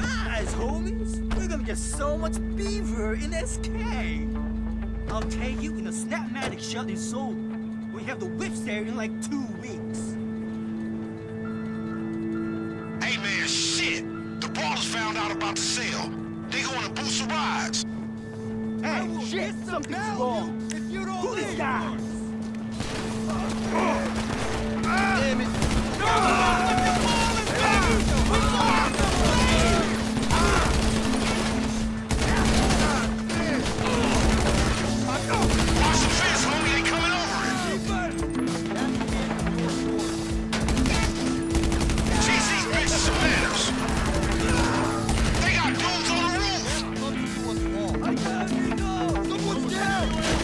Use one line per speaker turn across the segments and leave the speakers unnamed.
Nice, homies. We're gonna get so much beaver in SK. I'll take you in a Snapmatic shot in Seoul. We have the whips there in like 2 weeks.
Hey man, shit! The Ballers found out about the sale. They going to boost the rides.
Hey, shit! Something's wrong.
If you don't
Who this
leave.
guy?
Damn it.
Watch the fence, homie. They coming over it. Teach these bitches some manners. They got dudes on the roof.
Someone's down.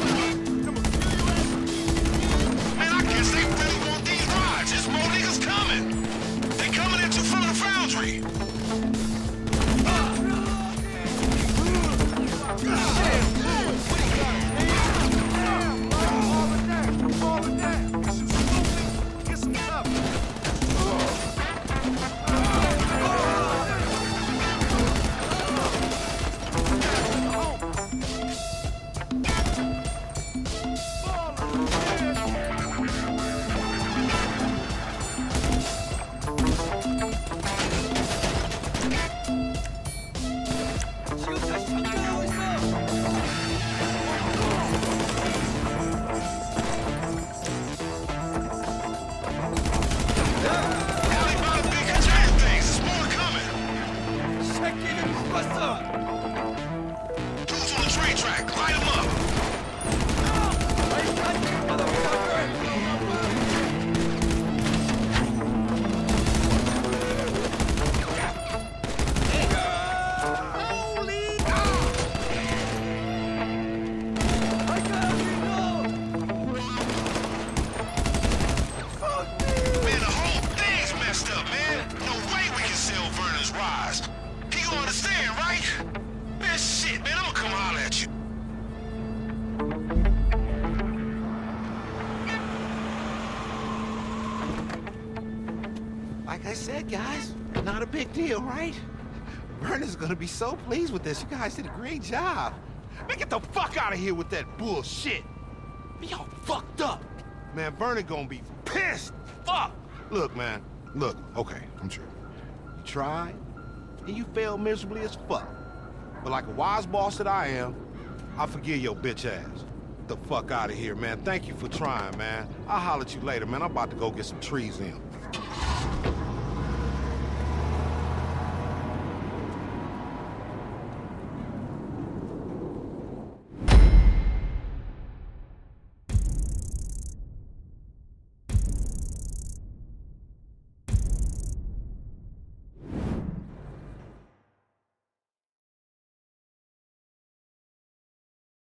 Man, I guess they really want these rides. There's more niggas coming. They coming into front of the foundry.
Get some cover.
Alley by the big container things. There's more coming.
Check in and what's up?
Dudes on the train track. Light them up. Man, the whole thing's messed up, man. No way we can sell Vernon's rides. He gonna understand, right? Man, shit, man, I'm gonna come holler at you.
Like I said, guys, not a big deal, right? Vernon's gonna be so pleased with this. You guys did a great job. Man, get the fuck out of here with that bullshit. Be all fucked up. Man, Vernon gonna be pissed. Fuck. Look, man. Look, okay, I'm sure. You tried, and you failed miserably as fuck. But like a wise boss that I am, I forgive your bitch ass. Get the fuck out of here, man. Thank you for trying, man. I'll holler at you later, man. I'm about to go get some trees in.